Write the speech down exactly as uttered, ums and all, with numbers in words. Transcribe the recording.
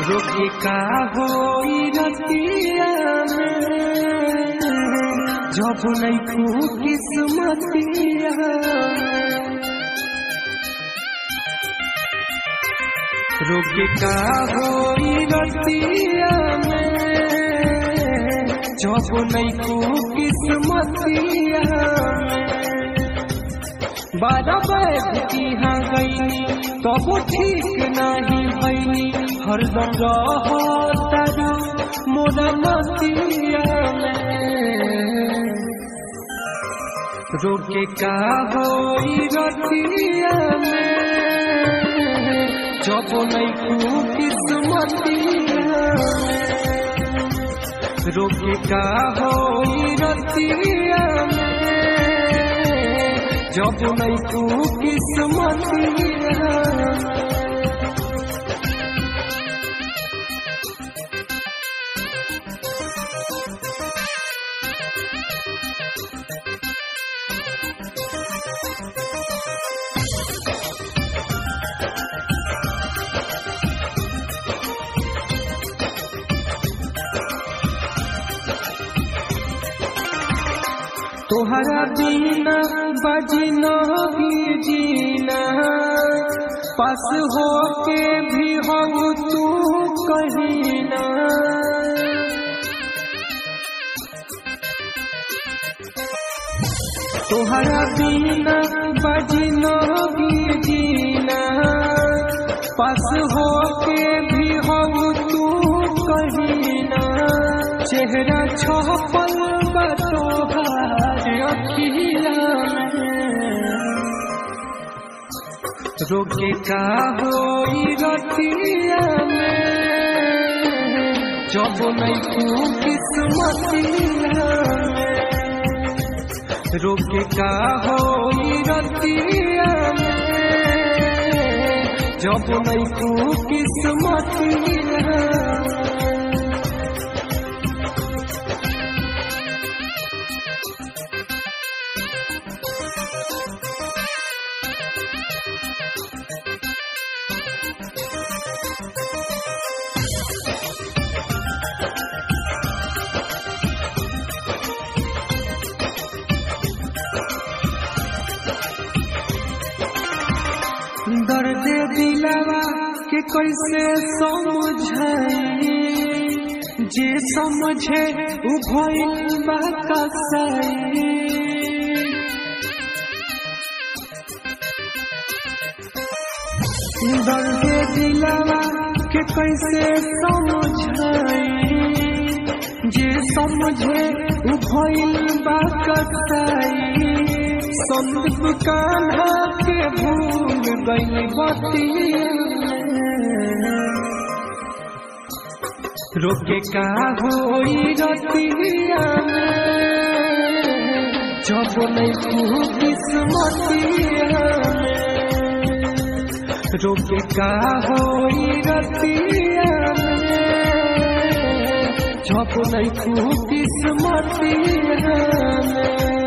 रोके का होई रतिया में जब नहीं खू किस्मतिया रोके का होई रतिया में जब नहीं खू किस्मतिया बारह बैठ की हाँ गईनी तब ठीक नहीं भईनी हरदम रहो तारू मोरा मतिया में रोके का होई रतिया में जब नहीं खू किस्मतिया रोके का होई रतिया में जब नहीं खू किस्मतिया तोहरा बिना बजना भी जीना पास हो के भी हम तू कहीं ना तोहरा बिना बजना भी जीना पास हो के भी हम तू कहीं ना चेहरा छपल बतोहार रोके का होई रतिया में जब नहीं खू किस्मतिया रोके का होई रतिया में जब नहीं खू किस्मतिया दर्द दिलवा के कैसे समझाई जे समझे उ भइल बा कसाई दर्द दिलवा के कैसे समझाई जे समझे उ भइल बा कसाई संदीप कान्हा के भूल गई बतिया रोके का होई रतिया में जब नहीं खू किस्मतिया रोके का होई रतिया में जब नहीं खू किस्मतिया में।